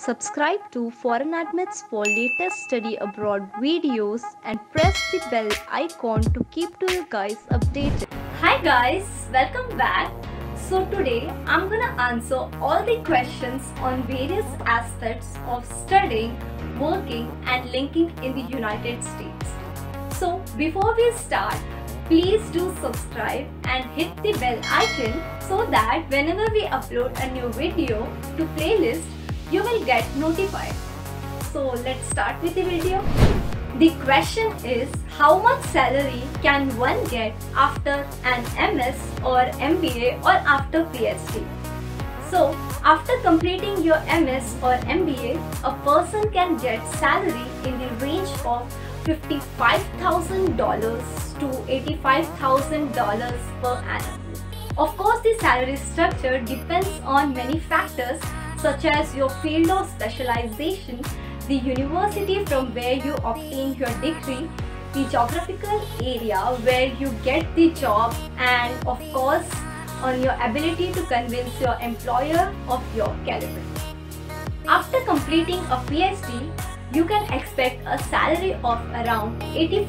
Subscribe to Foreign Admits for latest study abroad videos and press the bell icon to keep to you guys updated. Hi guys, welcome back. So today I'm gonna answer all the questions on various aspects of studying, working and linking in the United States. So before we start, please do subscribe and hit the bell icon so that whenever we upload a new video to playlist, you will get notified. So let's start with the video. The question is, how much salary can one get after an MS or MBA or after PhD? So after completing your MS or MBA, a person can get salary in the range of $55,000 to $85,000 per annum. Of course, the salary structure depends on many factors such as your field of specialization, the university from where you obtain your degree, the geographical area where you get the job, and of course on your ability to convince your employer of your caliber. After completing a PhD, you can expect a salary of around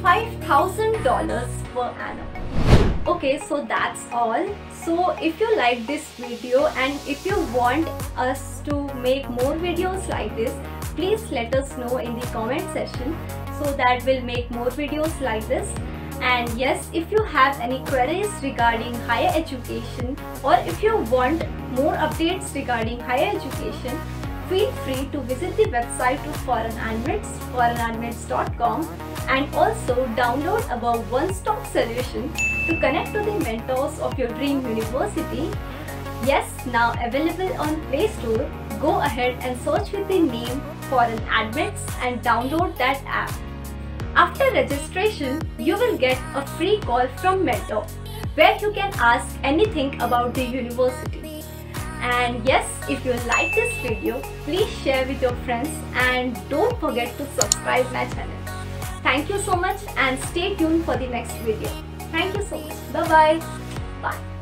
$85,000 per annum. Okay, so that's all. So if you like this video and if you want us to make more videos like this, please let us know in the comment section so that we'll make more videos like this. And yes, if you have any queries regarding higher education or if you want more updates regarding higher education, feel free to visit the website of Foreign Admits, foreignadmits.com, and also download our one-stop solution to connect to the mentors of your dream university. Yes, now available on Play Store. Go ahead and search with the name Foreign Admits and download that app. After registration, you will get a free call from mentor where you can ask anything about the university. And yes, if you like this video, please share with your friends and don't forget to subscribe my channel. Thank you so much and stay tuned for the next video. Thank you so much. Bye-bye. Bye.